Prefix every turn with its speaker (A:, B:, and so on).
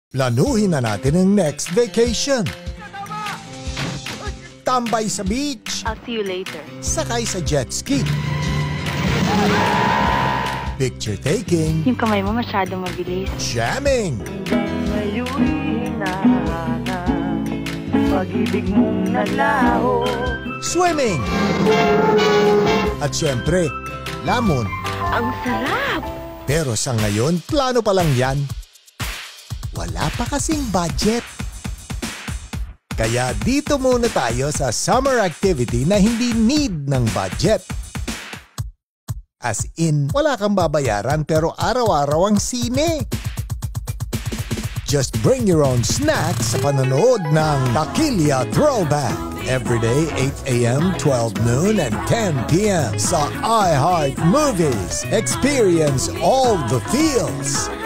A: Planuhin na natin ang next vacation. Tambay sa beach.
B: I'll see you later.
A: Sakay sa jet ski. Picture taking.
B: Yung kamay mo masyadong mabilis.
A: Jamming.
C: Ngayon'y hinahanap pag-ibig mong nalaho.
A: Swimming. At syempre, lamon.
B: Ang sarap!
A: Pero sa ngayon, plano pa lang yan. Wala pa kasing budget. Kaya dito muna tayo sa summer activity na hindi need ng budget. As in, wala kang babayaran pero araw-araw ang sine. Just bring your own snacks sa panonood ng Takilya Throwback. Everyday 8 a.m., 12 noon, and 10 p.m. sa iHeart Movies. Experience all the feels.